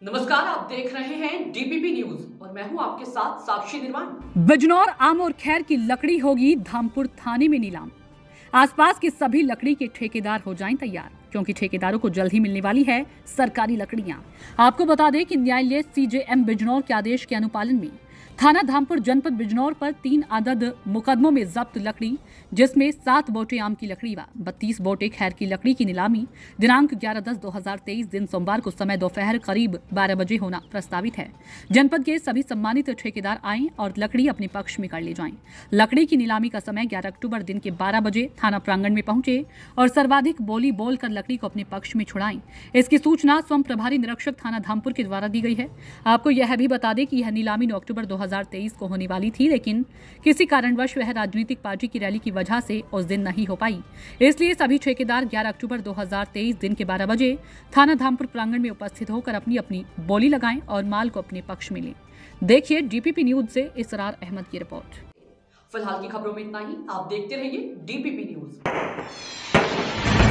नमस्कार, आप देख रहे हैं डीपीपी न्यूज और मैं हूं आपके साथ साक्षी निर्वाण। बिजनौर आम और खैर की लकड़ी होगी धामपुर थाने में नीलाम। आसपास के सभी लकड़ी के ठेकेदार हो जाएं तैयार, क्योंकि ठेकेदारों को जल्द ही मिलने वाली है सरकारी लकड़ियां। आपको बता दें कि न्यायालय सीजेएम बिजनौर के आदेश के अनुपालन में थाना धामपुर जनपद बिजनौर पर 3 अदद मुकदमों में जब्त लकड़ी, जिसमें 7 बोटे आम की लकड़ी व 32 बोटे खैर की लकड़ी की नीलामी दिनांक 11/10/2023 दिन सोमवार को समय दोपहर करीब 12 बजे होना प्रस्तावित है। जनपद के सभी सम्मानित ठेकेदार आएं और लकड़ी अपने पक्ष में कर ले जाएं। लकड़ी की नीलामी का समय 11 अक्टूबर दिन के 12 बजे थाना प्रांगण में पहुंचे और सर्वाधिक बोली बोलकर लकड़ी को अपने पक्ष में छुड़ाएं। इसकी सूचना स्वयं प्रभारी निरीक्षक थाना धामपुर के द्वारा दी गई है। आपको यह भी बता दें कि यह नीलामी 9 अक्टूबर 2023 को होने वाली थी, लेकिन किसी कारणवश वह राजनीतिक पार्टी की रैली की वजह से उस दिन नहीं हो पाई। इसलिए सभी ठेकेदार 11 अक्टूबर 2023 दिन के 12 बजे थाना धामपुर प्रांगण में उपस्थित होकर अपनी अपनी बोली लगाएं और माल को अपने पक्ष में लें। देखिए डीपीपी न्यूज से इसरार अहमद की रिपोर्ट। फिलहाल की खबरों में इतना ही। आप देखते रहिए डीपीपी न्यूज।